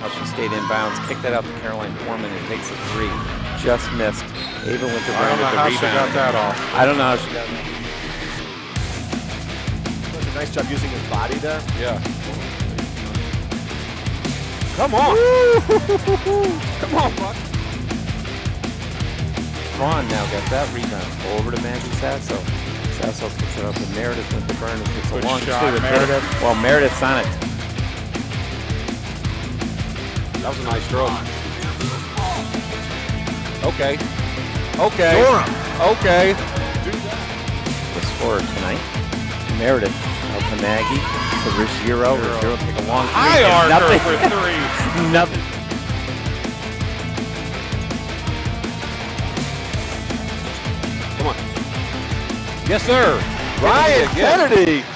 how she stayed inbounds, kicked that out to Caroline Foreman and takes a three. Just missed. Ava Winterburn I don't know with the how rebound. she got that off. I don't know how she got that. Does a nice job using his body there. Yeah. Come on. Come on, Buck. Vaughn now got that rebound. Go over to Maggie Sasso. Sasso puts it up to Meredith Winterburn and puts Good a long shot, two to Meredith. Well, Meredith's on it. That was a nice throw. Okay. Okay. Durham. Okay. The scorer tonight. Meredith out to Maggie. To Ruggiero. Ruggiero take a long three. High arc Nothing. for three. Nothing. Come on. Yes, sir. Ryan Kennedy again. Kennedy.